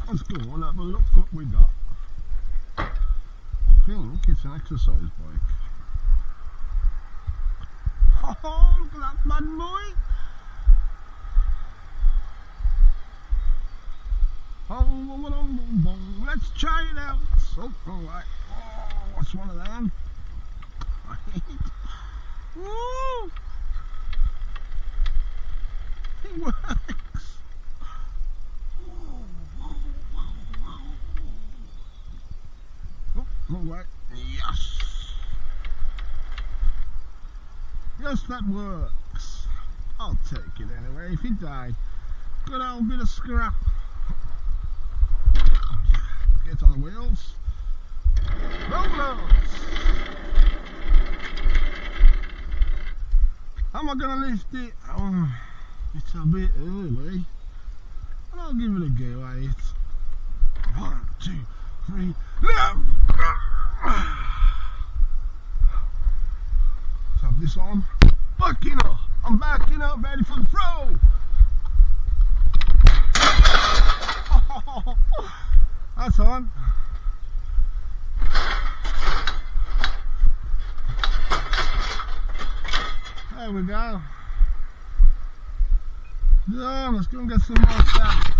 Let's go on, have a look what we got. I think it's an exercise bike. Oh, look at that bad boy! Let's try it out. So, alright. Oh, what's one of them? Woo! It works. Oh, alright. Yes. Yes, that works. I'll take it anyway. If he died, good old bit of scrap. Get on the wheels. Rollers. Am I going to lift it? Oh, it's a bit early. But I'll give it a go at it. 1, 2, 3, lift! Let's have this on. Backing up. I'm backing up, ready for the throw. That's on. There we go. Done. Let's go and get some more stuff.